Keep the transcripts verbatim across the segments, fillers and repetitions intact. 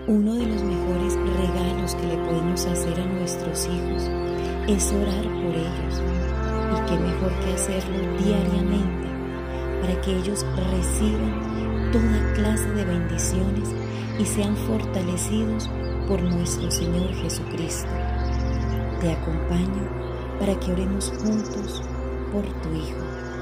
Uno de los mejores regalos que le podemos hacer a nuestros hijos es orar por ellos. Y qué mejor que hacerlo diariamente para que ellos reciban toda clase de bendiciones y sean fortalecidos por nuestro Señor Jesucristo. Te acompaño para que oremos juntos por tu hijo.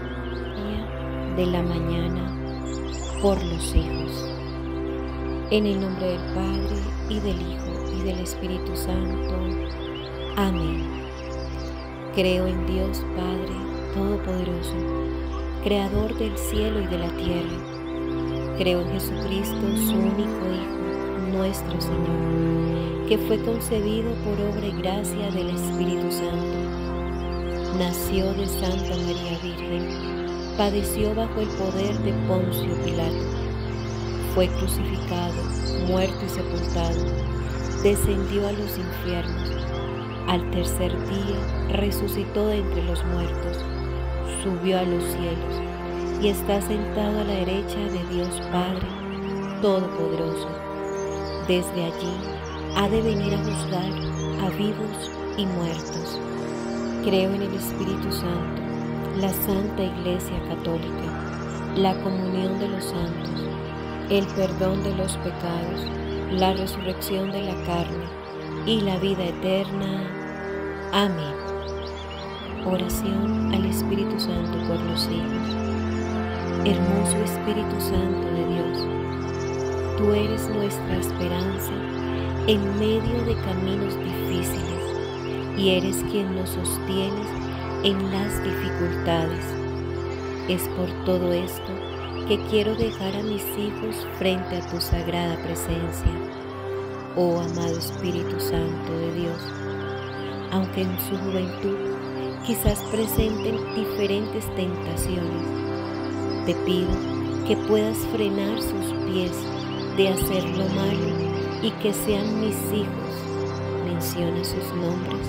Día de la mañana por los hijos. En el nombre del Padre, y del Hijo, y del Espíritu Santo. Amén. Creo en Dios Padre Todopoderoso, Creador del cielo y de la tierra. Creo en Jesucristo, su único Hijo, nuestro Señor, que fue concebido por obra y gracia del Espíritu Santo. Nació de Santa María Virgen, padeció bajo el poder de Poncio Pilato. Fue crucificado, muerto y sepultado, descendió a los infiernos. Al tercer día resucitó de entre los muertos, subió a los cielos y está sentado a la derecha de Dios Padre Todopoderoso. Desde allí ha de venir a juzgar a vivos y muertos. Creo en el Espíritu Santo, la Santa Iglesia Católica, la comunión de los santos, el perdón de los pecados, la resurrección de la carne y la vida eterna. Amén. Oración al Espíritu Santo por los hijos. Hermoso Espíritu Santo de Dios, tú eres nuestra esperanza en medio de caminos difíciles y eres quien nos sostiene en las dificultades. Es por todo esto que quiero dejar a mis hijos frente a tu sagrada presencia, oh amado Espíritu Santo de Dios. Aunque en su juventud quizás presenten diferentes tentaciones, te pido que puedas frenar sus pies de hacer lo malo y que sean mis hijos. Menciona sus nombres.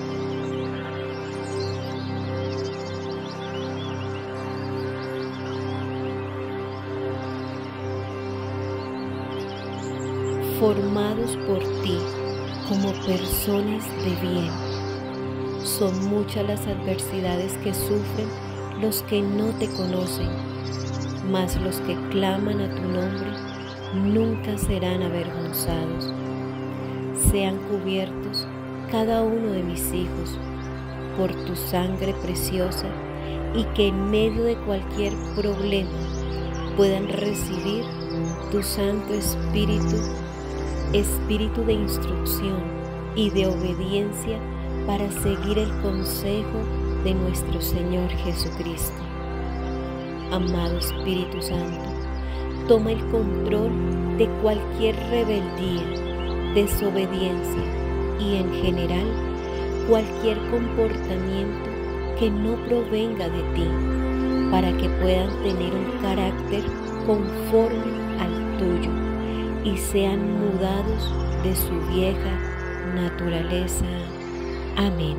Formados por ti como personas de bien. Son muchas las adversidades que sufren los que no te conocen, mas los que claman a tu nombre nunca serán avergonzados. Sean cubiertos cada uno de mis hijos por tu sangre preciosa y que en medio de cualquier problema puedan recibir tu Santo Espíritu, Espíritu de instrucción y de obediencia para seguir el consejo de nuestro Señor Jesucristo. Amado Espíritu Santo, toma el control de cualquier rebeldía, desobediencia y en general cualquier comportamiento que no provenga de ti, para que puedan tener un carácter conforme al tuyo y sean mudados de su vieja naturaleza. Amén.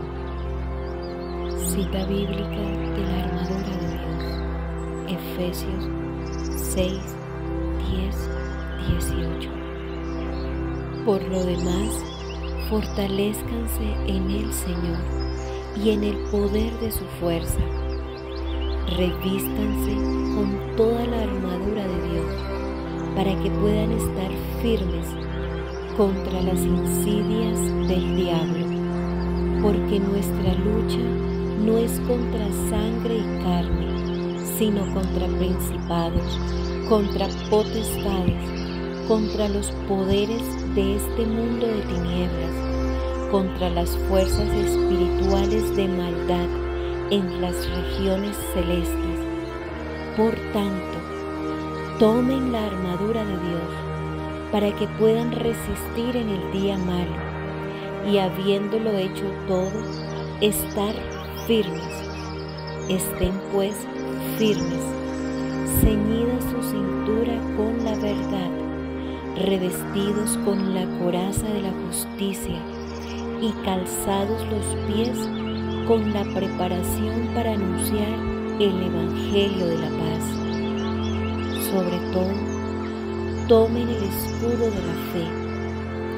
Cita bíblica de la armadura de Dios, Efesios seis, diez, dieciocho. Por lo demás, fortalézcanse en el Señor y en el poder de su fuerza. Revístanse con toda la armadura de Dios para que puedan estar firmes contra las insidias del diablo, porque nuestra lucha no es contra sangre y carne, sino contra principados, contra potestades, contra los poderes de este mundo de tinieblas, contra las fuerzas espirituales de maldad en las regiones celestes. Por tanto, tomen la armadura de Dios para que puedan resistir en el día malo y, habiéndolo hecho todo, estar firmes. Estén pues firmes, ceñida su cintura con la verdad, revestidos con la coraza de la justicia y calzados los pies con la preparación para anunciar el Evangelio de la paz. Sobre todo, tomen el escudo de la fe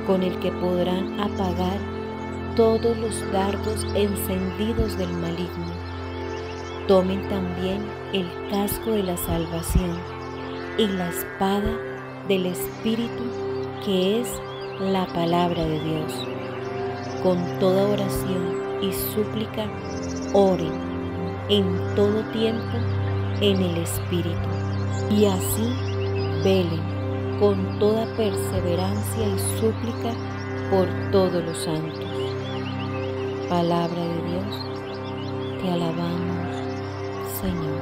con el que podrán apagar todos los dardos encendidos del maligno. Tomen también el casco de la salvación y la espada del Espíritu, que es la palabra de Dios. Con toda oración y súplica, oren en todo tiempo en el Espíritu, y así velen con toda perseverancia y súplica por todos los santos. Palabra de Dios, te alabamos, Señor.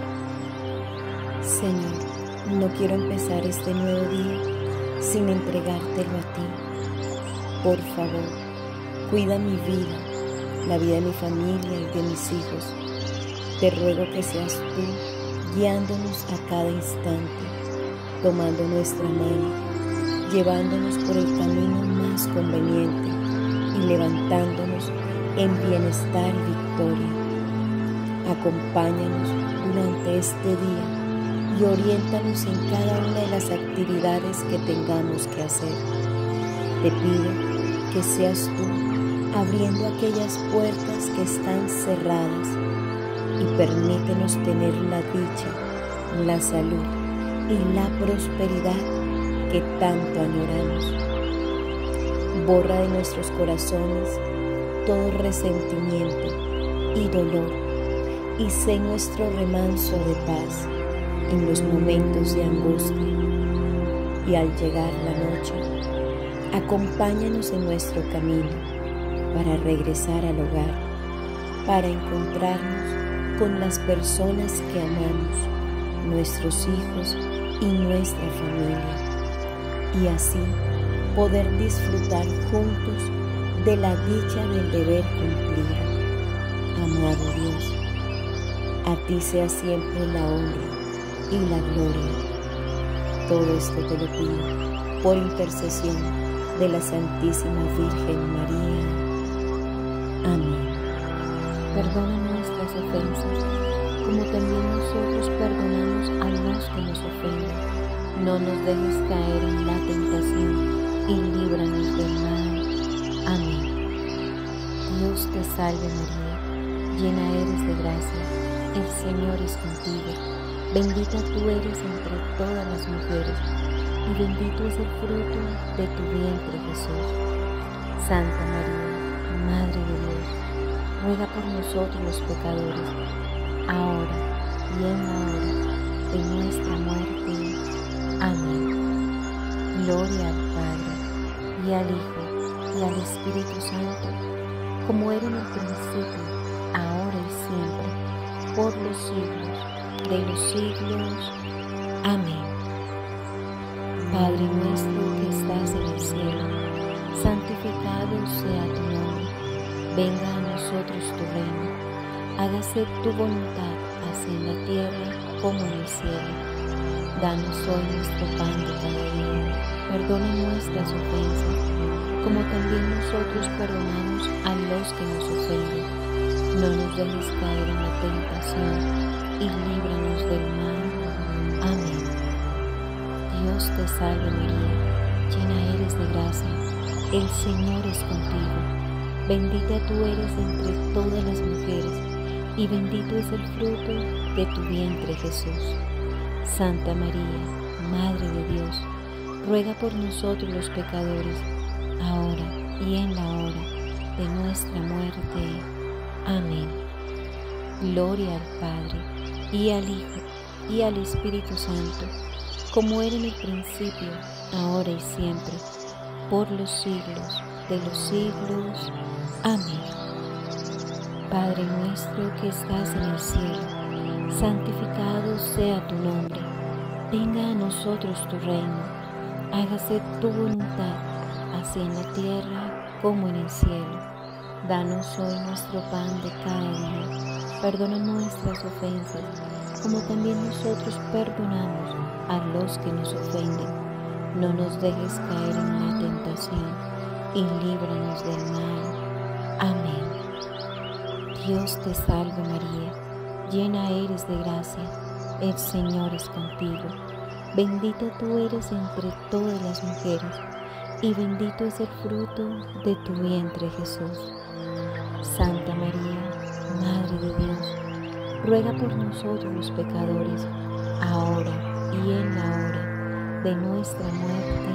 Señor, no quiero empezar este nuevo día sin entregártelo a ti. Por favor, cuida mi vida, la vida de mi familia y de mis hijos. Te ruego que seas tú guiándonos a cada instante, tomando nuestra mano, llevándonos por el camino más conveniente y levantándonos en bienestar y victoria. Acompáñanos durante este día y oriéntanos en cada una de las actividades que tengamos que hacer. Te pido que seas tú abriendo aquellas puertas que están cerradas y permítenos tener la dicha, la salud y la prosperidad que tanto añoramos. Borra de nuestros corazones todo resentimiento y dolor y sé nuestro remanso de paz en los momentos de angustia. Y al llegar la noche, acompáñanos en nuestro camino para regresar al hogar, para encontrarnos con las personas que amamos, nuestros hijos y nuestra familia, y así poder disfrutar juntos de la dicha del deber cumplido. Amado Dios, a ti sea siempre la honra y la gloria. Todo esto te lo pido por intercesión de la Santísima Virgen María. Amén. Perdona nuestras ofensas, como también nosotros perdonamos a los que nos ofenden. No nos dejes caer en la tentación y líbranos del mal. Amén. Dios te salve María, llena eres de gracia, el Señor es contigo. Bendita tú eres entre todas las mujeres, y bendito es el fruto de tu vientre, Jesús. Santa María, Madre de Dios, ruega por nosotros los pecadores, ahora y en la hora de nuestra muerte. Amén. Gloria al Padre, y al Hijo, y al Espíritu Santo, como era en el principio, ahora y siempre, por los siglos de los siglos. Amén. Padre nuestro que estás en el cielo, santificado sea tu nombre. Venga a nosotros tu reino. Hágase tu voluntad, así en la tierra como en el cielo. Danos hoy nuestro pan de cada día. Perdona nuestras ofensas, como también nosotros perdonamos a los que nos ofenden. No nos dejes caer en la tentación y líbranos del mal. Amén. Dios te salve María, llena eres de gracia, el Señor es contigo. Bendita tú eres entre todas las mujeres, y bendito es el fruto de tu vientre, Jesús. Santa María, Madre de Dios, ruega por nosotros los pecadores, ahora y en la hora de nuestra muerte. Amén. Gloria al Padre, y al Hijo, y al Espíritu Santo, como era en el principio, ahora y siempre, por los siglos de los siglos. Amén. Padre nuestro que estás en el cielo, santificado sea tu nombre. Venga a nosotros tu reino. Hágase tu voluntad, así en la tierra como en el cielo. Danos hoy nuestro pan de cada día. Perdona nuestras ofensas, como también nosotros perdonamos a los que nos ofenden. No nos dejes caer en la tentación y líbranos del mal. Amén. Dios te salve María, llena eres de gracia, el Señor es contigo. Bendita tú eres entre todas las mujeres, y bendito es el fruto de tu vientre, Jesús. Santa María, Madre de Dios, ruega por nosotros los pecadores, ahora y en la hora de nuestra muerte.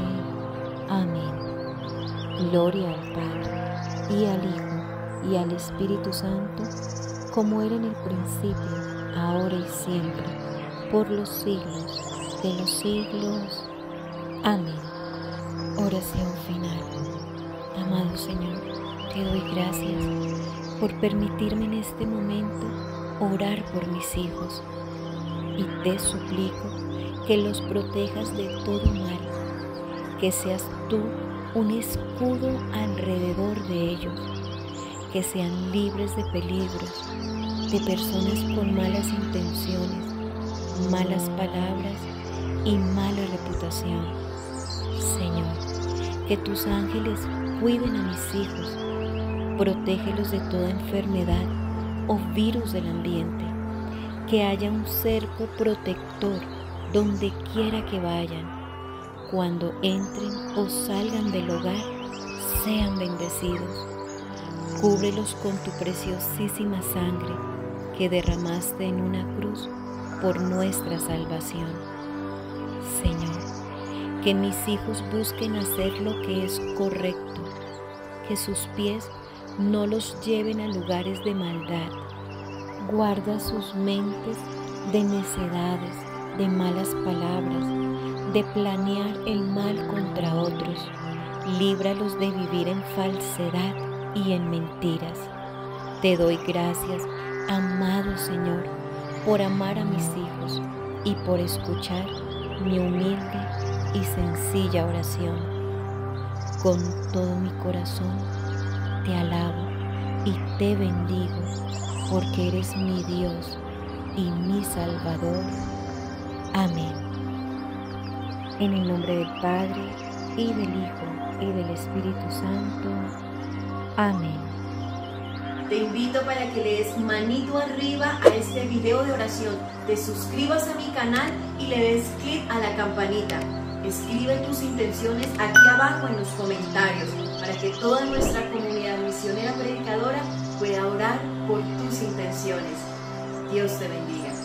Amén. Gloria al Padre, y al Hijo, y al Espíritu Santo, como era en el principio, ahora y siempre, por los siglos de los siglos. Amén. Oración final. Amado Señor, te doy gracias por permitirme en este momento orar por mis hijos, y te suplico que los protejas de todo mal, que seas tú un escudo alrededor de ellos, que sean libres de peligros, de personas con malas intenciones, malas palabras y mala reputación. Señor, que tus ángeles cuiden a mis hijos, protégelos de toda enfermedad o virus del ambiente, que haya un cerco protector donde quiera que vayan, cuando entren o salgan del hogar, sean bendecidos. Cúbrelos con tu preciosísima sangre que derramaste en una cruz por nuestra salvación. Señor, que mis hijos busquen hacer lo que es correcto, que sus pies no los lleven a lugares de maldad. Guarda sus mentes de necedades, de malas palabras, de planear el mal contra otros. Líbralos de vivir en falsedad y en mentiras. Te doy gracias, amado Señor, por amar a mis hijos y por escuchar mi humilde y sencilla oración. Con todo mi corazón te alabo y te bendigo, porque eres mi Dios y mi Salvador. Amén. En el nombre del Padre, y del Hijo, y del Espíritu Santo. Amén. Te invito para que le des manito arriba a este video de oración, te suscribas a mi canal y le des clic a la campanita. Escribe tus intenciones aquí abajo en los comentarios para que toda nuestra comunidad misionera predicadora pueda orar por tus intenciones. Dios te bendiga.